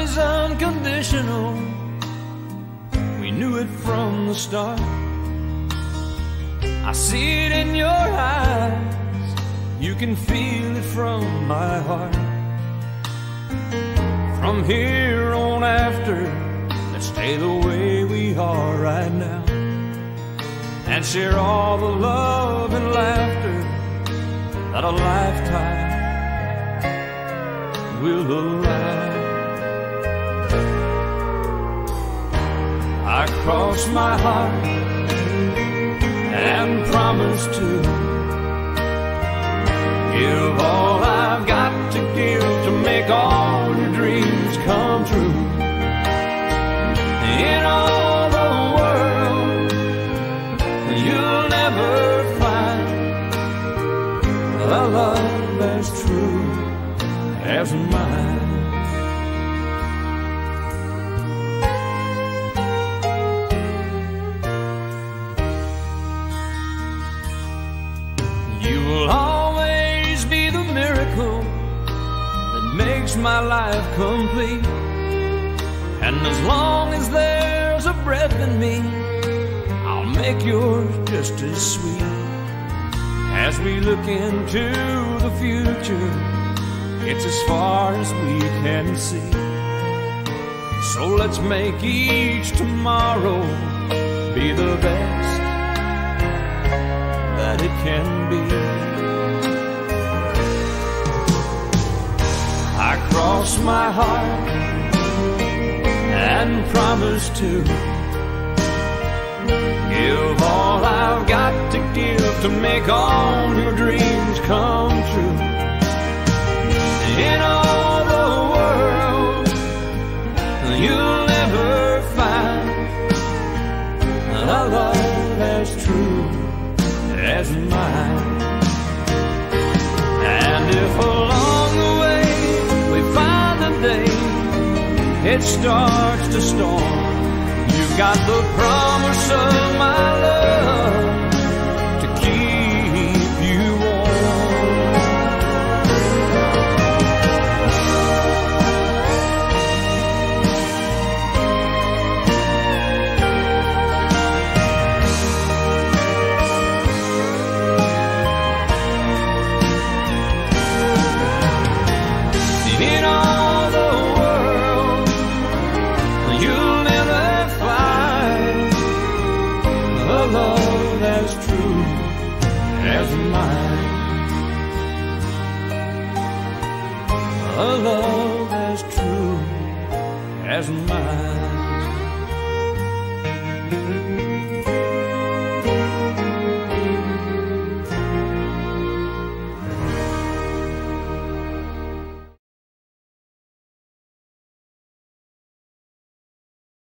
is unconditional. We knew it from the start. I see it in your eyes. You can feel it from my heart. From here on after, let's stay the way we are right now, and share all the love and laughter that a lifetime will allow. I cross my heart and promise to give all I've got to give to make all your dreams come true. In all the world, you'll never find a love as true as mine. You will always be the miracle that makes my life complete. And as long as there's a breath in me, I'll make yours just as sweet. As we look into the future, it's as far as we can see. So let's make each tomorrow be the best that it can be. I cross my heart and promise to give all I've got to give to make all your dreams come true. In all the world, you'll never find a love as true as mine. And if along the way we find a day it starts to storm, you've got the promise of my love to keep you warm. In all the world, you'll never find a love as true as mine. A love as true as mine.